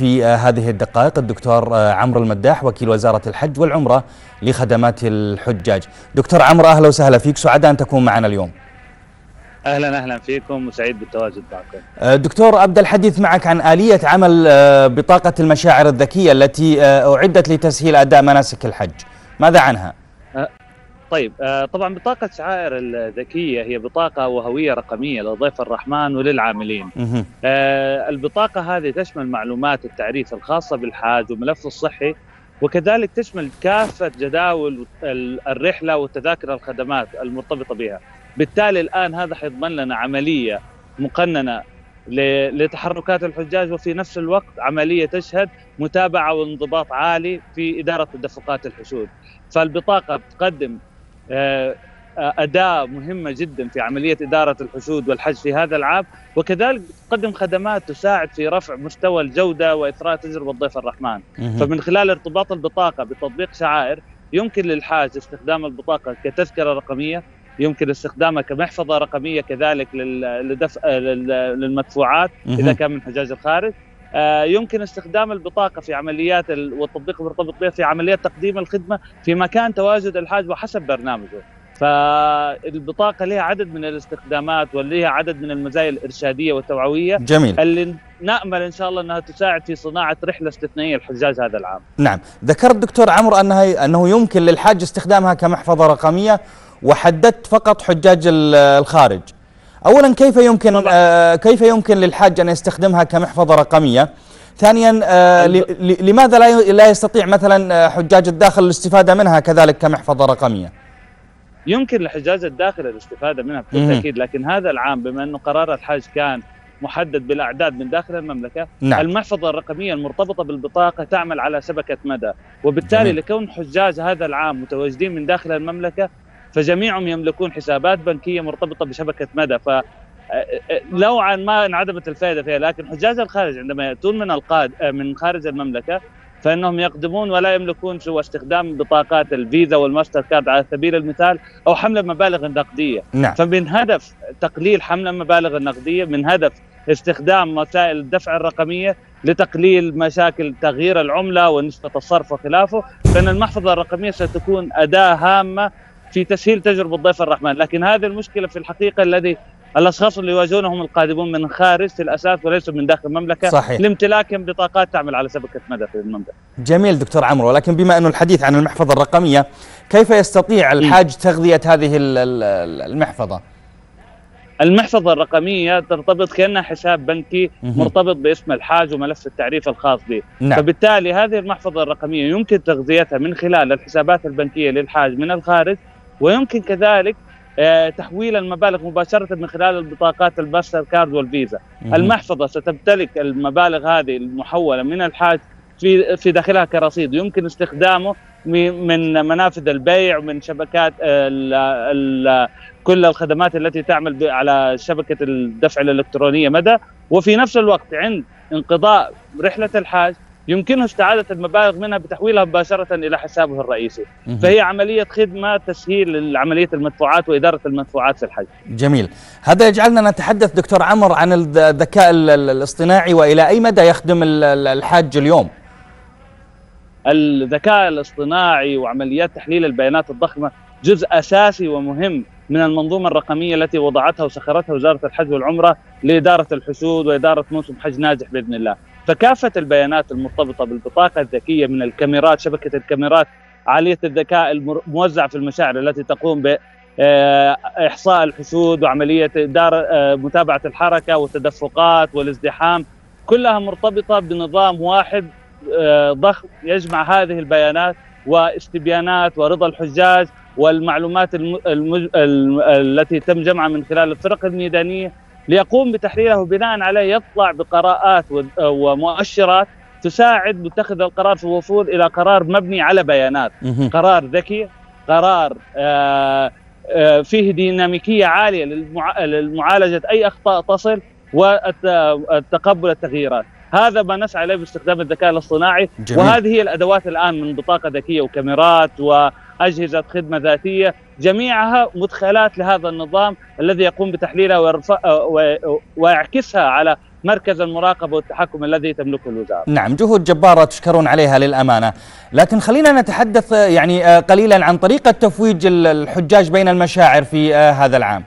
في هذه الدقائق الدكتور عمرو المداح وكيل وزارة الحج والعمرة لخدمات الحجاج. دكتور عمرو، أهلا وسهلا فيك، سعداء أن تكون معنا اليوم. أهلا فيكم وسعيد بالتواجد معكم. دكتور، أبدأ الحديث معك عن آلية عمل بطاقة المشاعر الذكية التي أعدت لتسهيل أداء مناسك الحج، ماذا عنها؟ طيب، طبعا بطاقة شعائر الذكية هي بطاقة وهوية رقمية لضيف الرحمن وللعاملين. البطاقة هذه تشمل معلومات التعريف الخاصة بالحاج وملفه الصحي، وكذلك تشمل كافة جداول الرحلة وتذاكر الخدمات المرتبطة بها. بالتالي الآن هذا حيضمن لنا عملية مقننة لتحركات الحجاج، وفي نفس الوقت عملية تشهد متابعة وانضباط عالي في إدارة تدفقات الحشود. فالبطاقة تقدم أداة مهمة جدا في عملية إدارة الحشود والحج في هذا العام، وكذلك تقدم خدمات تساعد في رفع مستوى الجودة وإثراء تجربة ضيف الرحمن. فمن خلال ارتباط البطاقة بتطبيق شعائر يمكن للحاج استخدام البطاقة كتذكرة رقمية، يمكن استخدامها كمحفظة رقمية كذلك للمدفوعات إذا كان من حجاج الخارج. يمكن استخدام البطاقة في عمليات والتطبيق المرتبط بها في عمليات تقديم الخدمة في مكان تواجد الحاج وحسب برنامجه. فالبطاقة لها عدد من الاستخدامات ولها عدد من المزايا الإرشادية والتوعوية. جميل. اللي نأمل إن شاء الله أنها تساعد في صناعة رحلة استثنائية للحجاج هذا العام. نعم، ذكرت دكتور عمرو أنه يمكن للحاج استخدامها كمحفظة رقمية، وحددت فقط حجاج الخارج. أولا، كيف يمكن للحاج أن يستخدمها كمحفظة رقمية؟ ثانيا، لماذا لا يستطيع مثلا حجاج الداخل الاستفادة منها كذلك كمحفظة رقمية؟ يمكن لحجاج الداخل الاستفادة منها بكل تأكيد، لكن هذا العام بما أنه قرار الحج كان محدد بالأعداد من داخل المملكة، نعم. المحفظة الرقمية المرتبطة بالبطاقة تعمل على شبكة مدى، وبالتالي جميل. لكون حجاج هذا العام متواجدين من داخل المملكة فجميعهم يملكون حسابات بنكية مرتبطة بشبكة مدى، فنوعا ما انعدمت الفائدة فيها. لكن حجاج الخارج عندما يأتون من خارج المملكة فإنهم يقدمون ولا يملكون سوى استخدام بطاقات الفيزا والماستر كارد على سبيل المثال، أو حمل المبالغ النقدية. نعم. فمن هدف تقليل حمل المبالغ النقدية، من هدف استخدام وسائل الدفع الرقمية لتقليل مشاكل تغيير العملة ونسبة الصرف وخلافه، فإن المحفظة الرقمية ستكون أداة هامة في تسهيل تجربة ضيف الرحمن. لكن هذه المشكلة في الحقيقة الأشخاص اللي يواجهونهم القادمون من خارج في الأساس وليسوا من داخل المملكة. صحيح. لامتلاكهم بطاقات تعمل على شبكة مدى في المملكة. جميل دكتور عمرو، ولكن بما أنه الحديث عن المحفظة الرقمية، كيف يستطيع الحاج تغذية هذه المحفظة؟ المحفظة الرقمية ترتبط كأنها حساب بنكي مرتبط باسم الحاج وملف التعريف الخاص به. نعم. فبالتالي هذه المحفظة الرقمية يمكن تغذيتها من خلال الحسابات البنكية للحاج من الخارج، ويمكن كذلك تحويل المبالغ مباشرة من خلال البطاقات الماستر كارد والفيزا. المحفظة ستمتلك المبالغ هذه المحولة من الحاج في داخلها كرصيد يمكن استخدامه من منافذ البيع ومن شبكات كل الخدمات التي تعمل على شبكة الدفع الإلكترونية مدى. وفي نفس الوقت عند انقضاء رحلة الحاج يمكنه استعادة المبالغ منها بتحويلها مباشرة إلى حسابه الرئيسي. فهي عملية خدمة تسهيل عملية المدفوعات وإدارة المدفوعات في الحج. جميل. هذا يجعلنا نتحدث دكتور عمرو عن الذكاء الاصطناعي، وإلى أي مدى يخدم الحاج اليوم؟ الذكاء الاصطناعي وعمليات تحليل البيانات الضخمة جزء أساسي ومهم من المنظومة الرقمية التي وضعتها وسخرتها وزارة الحج والعمرة لإدارة الحشود وإدارة موسم حج ناجح بإذن الله. فكافة البيانات المرتبطة بالبطاقة الذكية من الكاميرات، شبكة الكاميرات عالية الذكاء الموزعة في المشاعر التي تقوم بإحصاء الحشود وعملية متابعة الحركة والتدفقات والازدحام، كلها مرتبطة بنظام واحد ضخم يجمع هذه البيانات واستبيانات ورضا الحجاج والمعلومات التي تم جمعها من خلال الفرق الميدانية ليقوم بتحليلها، وبناء عليه يطلع بقراءات ومؤشرات تساعد متخذ القرار في الوصول إلى قرار مبني على بيانات. قرار ذكي، قرار فيه ديناميكية عالية لمعالجة أي أخطاء تصل والتقبل التغييرات. هذا ما نسعى إليه باستخدام الذكاء الاصطناعي. جميل. وهذه هي الأدوات الآن من بطاقة ذكية وكاميرات وأجهزة خدمة ذاتية، جميعها مدخلات لهذا النظام الذي يقوم بتحليلها ويعكسها على مركز المراقبة والتحكم الذي تملكه الوزارة. نعم، جهود جبارة تشكرون عليها للأمانة، لكن خلينا نتحدث يعني قليلا عن طريقة تفويج الحجاج بين المشاعر في هذا العام.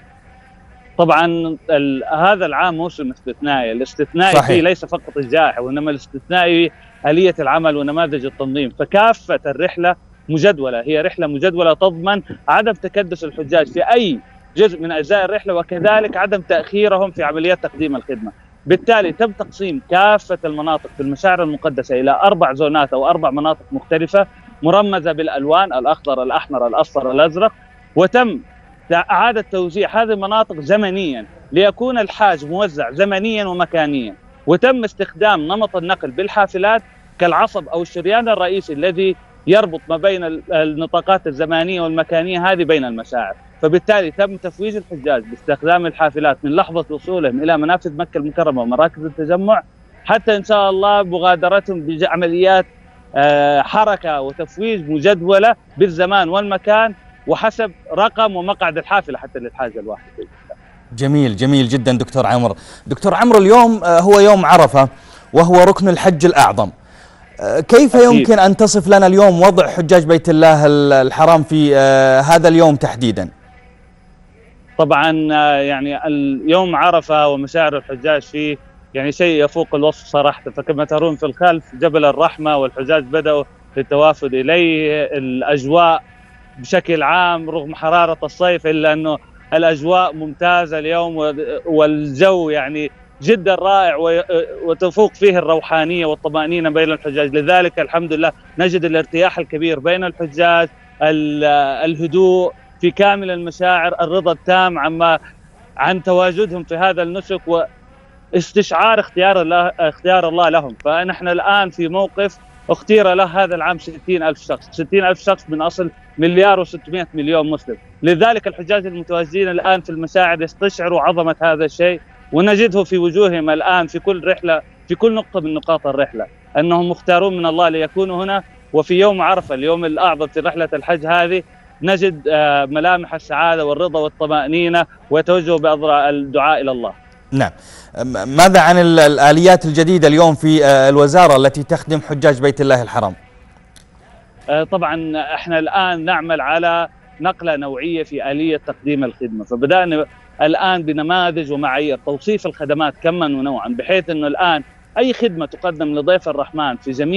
طبعا هذا العام موسم استثنائي، الاستثنائي فيه ليس فقط الجائحة، وإنما الاستثنائي آلية العمل ونماذج التنظيم. فكافة الرحلة مجدولة، هي رحلة مجدولة تضمن عدم تكدس الحجاج في أي جزء من أجزاء الرحلة، وكذلك عدم تأخيرهم في عمليات تقديم الخدمة. بالتالي تم تقسيم كافة المناطق في المشاعر المقدسة إلى 4 زونات أو 4 مناطق مختلفة مرمزة بالألوان: الأخضر، الأحمر، الأصفر، الأزرق. وتم إعادة توزيع هذه المناطق زمنيا ليكون الحاج موزع زمنيا ومكانيا، وتم استخدام نمط النقل بالحافلات كالعصب أو الشريان الرئيسي الذي يربط ما بين النطاقات الزمانية والمكانية هذه بين المشاعر. فبالتالي تم تفويج الحجاج باستخدام الحافلات من لحظة وصولهم إلى منافذ مكة المكرمة ومراكز التجمع حتى إن شاء الله مغادرتهم بعمليات حركة وتفويج مجدولة بالزمان والمكان وحسب رقم ومقعد الحافلة حتى للحاجة الواحد. جميل، جميل جدا دكتور عمرو. دكتور عمرو، اليوم هو يوم عرفة وهو ركن الحج الأعظم، كيف يمكن أن تصف لنا اليوم وضع حجاج بيت الله الحرام في هذا اليوم تحديدا؟ طبعا يعني اليوم عرفة ومشاعر الحجاج فيه يعني شيء يفوق الوصف صراحة. فكما ترون في الخلف جبل الرحمة والحجاج بدأوا التوافد إليه. الأجواء بشكل عام رغم حرارة الصيف إلا أنه الأجواء ممتازة اليوم، والجو يعني جدا رائع وتفوق فيه الروحانية والطمأنينة بين الحجاج. لذلك الحمد لله نجد الارتياح الكبير بين الحجاج، الهدوء في كامل المشاعر، الرضا التام عن تواجدهم في هذا النسك واستشعار اختيار الله لهم. فنحن الآن في موقف اختير له هذا العام 60,000 شخص، 60,000 شخص من أصل 1,600,000,000 مسلم. لذلك الحجاج المتواجدين الآن في المشاعر يستشعروا عظمة هذا الشيء، ونجده في وجوههم الآن في كل رحلة، في كل نقطة من نقاط الرحلة، أنهم مختارون من الله ليكونوا هنا. وفي يوم عرفة اليوم الأعظم في رحلة الحج هذه نجد ملامح السعادة والرضا والطمأنينة ويتوجهوا بأضرع الدعاء إلى الله. نعم، ماذا عن الآليات الجديدة اليوم في الوزارة التي تخدم حجاج بيت الله الحرام؟ طبعا احنا الآن نعمل على نقلة نوعية في آلية تقديم الخدمة، فبدأنا الآن بنماذج ومعايير توصيف الخدمات كما ونوعا، بحيث أنه الآن أي خدمة تقدم لضيف الرحمن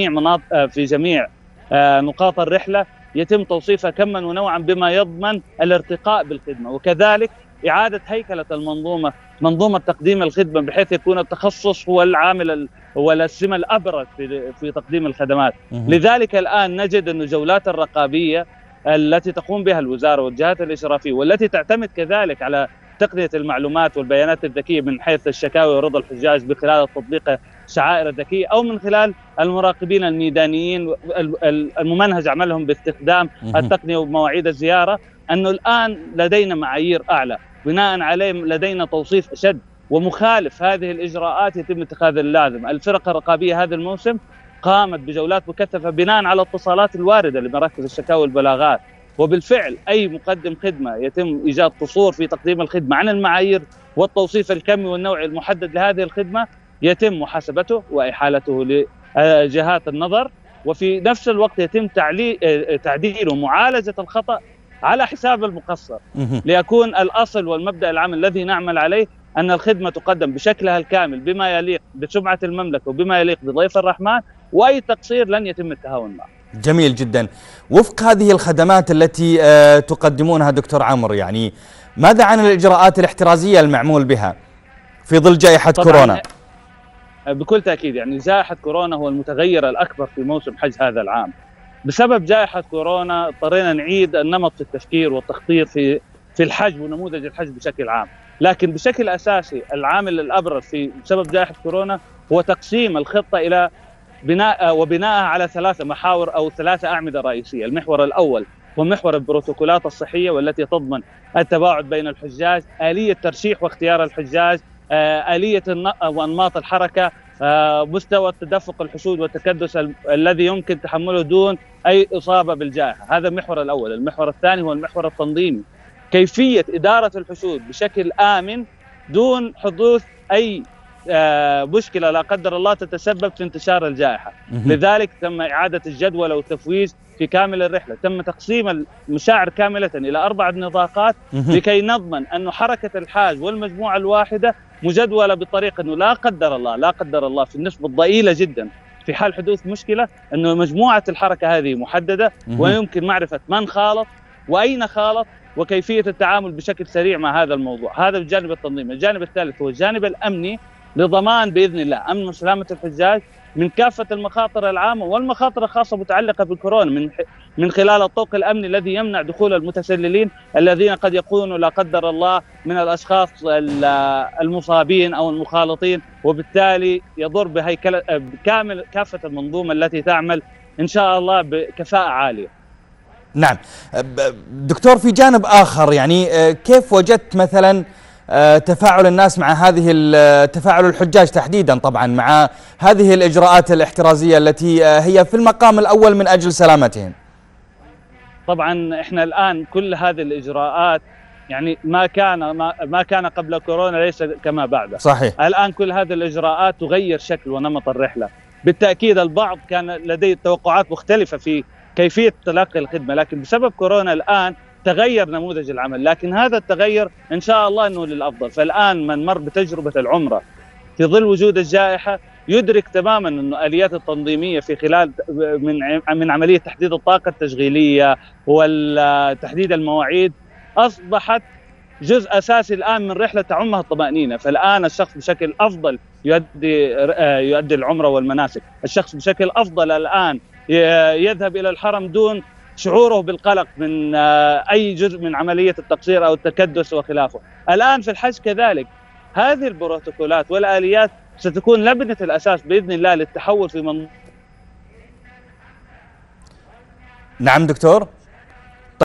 في جميع نقاط الرحلة يتم توصيفها كما ونوعا بما يضمن الارتقاء بالخدمة، وكذلك إعادة هيكلة منظومة تقديم الخدمة بحيث يكون التخصص هو العامل والسمة الأبرز في تقديم الخدمات. لذلك الآن نجد أن جولات الرقابية التي تقوم بها الوزارة والجهات الإشرافية والتي تعتمد كذلك على تقنية المعلومات والبيانات الذكية من حيث الشكاوي ورضا الحجاج بخلال تطبيق الشعائر الذكية أو من خلال المراقبين الميدانيين الممنهج عملهم باستخدام التقنية ومواعيد الزيارة، أنه الآن لدينا معايير أعلى بناء عليه لدينا توصيف أشد ومخالف هذه الإجراءات يتم اتخاذ اللازم. الفرق الرقابية هذا الموسم قامت بجولات مكثفة بناء على الاتصالات الواردة لمراكز الشكاوى والبلاغات، وبالفعل أي مقدم خدمة يتم إيجاد قصور في تقديم الخدمة عن المعايير والتوصيف الكمي والنوعي المحدد لهذه الخدمة يتم محاسبته وإحالته لجهات النظر، وفي نفس الوقت يتم تعديل ومعالجة الخطأ على حساب المقصر، ليكون الأصل والمبدأ العام الذي نعمل عليه أن الخدمة تقدم بشكلها الكامل بما يليق بسمعة المملكة وبما يليق بضيف الرحمن، وأي تقصير لن يتم التهاون معه. جميل جدا. وفق هذه الخدمات التي تقدمونها دكتور عمرو، يعني ماذا عن الإجراءات الاحترازية المعمول بها في ظل جائحة كورونا؟ بكل تأكيد يعني جائحة كورونا هو المتغير الأكبر في موسم حج هذا العام. بسبب جائحة كورونا اضطرينا نعيد النمط في التفكير والتخطيط في الحج ونموذج الحج بشكل عام، لكن بشكل أساسي العامل الأبرز في بسبب جائحة كورونا هو تقسيم الخطة إلى بناءها على 3 محاور أو 3 أعمدة رئيسية. المحور الأول هو محور البروتوكولات الصحية والتي تضمن التباعد بين الحجاج، آلية ترشيح واختيار الحجاج، آلية وأنماط الحركة، مستوى التدفق الحشود والتكدس الذي يمكن تحمله دون أي إصابة بالجائحة. هذا المحور الأول. المحور الثاني هو المحور التنظيمي، كيفية إدارة الحشود بشكل آمن دون حدوث أي مشكلة لا قدر الله تتسبب في انتشار الجائحة. لذلك تم إعادة الجدول والتفويج في كامل الرحلة، تم تقسيم المشاعر كاملة إلى 4 نطاقات لكي نضمن أن حركة الحاج والمجموعة الواحدة مجدولة بطريقة أنه لا قدر الله في النسبة الضئيلة جدا في حال حدوث مشكلة أنه مجموعة الحركة هذه محددة، ويمكن معرفة من خالط وأين خالط وكيفية التعامل بشكل سريع مع هذا الموضوع. هذا الجانب التنظيمي. الجانب الثالث هو الجانب الأمني لضمان بإذن الله أمن وسلامة الحجاج من كافة المخاطر العامة والمخاطر الخاصة متعلقة بالكورونا، من خلال الطوق الأمني الذي يمنع دخول المتسللين الذين قد يكونوا لا قدر الله من الأشخاص المصابين أو المخالطين، وبالتالي يضر كافة المنظومة التي تعمل إن شاء الله بكفاءة عالية. نعم دكتور، في جانب آخر يعني كيف وجدت مثلا تفاعل الناس مع تفاعل الحجاج تحديدا طبعا مع هذه الإجراءات الاحترازية التي هي في المقام الأول من أجل سلامتهم؟ طبعا احنا الآن كل هذه الإجراءات يعني ما كان قبل كورونا ليس كما بعد. صحيح. الآن كل هذه الإجراءات تغير شكل ونمط الرحلة. بالتأكيد البعض كان لديه توقعات مختلفة في كيفية تلقي الخدمة، لكن بسبب كورونا الآن تغير نموذج العمل، لكن هذا التغير إن شاء الله أنه للأفضل. فالآن من مر بتجربة العمرة في ظل وجود الجائحة يدرك تماما أنه الآليات التنظيمية في خلال من عملية تحديد الطاقة التشغيلية وتحديد المواعيد أصبحت جزء أساسي الآن من رحلة تعمها الطمأنينة. فالآن الشخص بشكل أفضل يؤدي العمرة والمناسك، الشخص بشكل أفضل الآن يذهب إلى الحرم دون شعوره بالقلق من أي جزء من عملية التقصير أو التكدس وخلافه. الآن في الحج كذلك هذه البروتوكولات والآليات ستكون لبنة الأساس بإذن الله للتحول في نعم دكتور.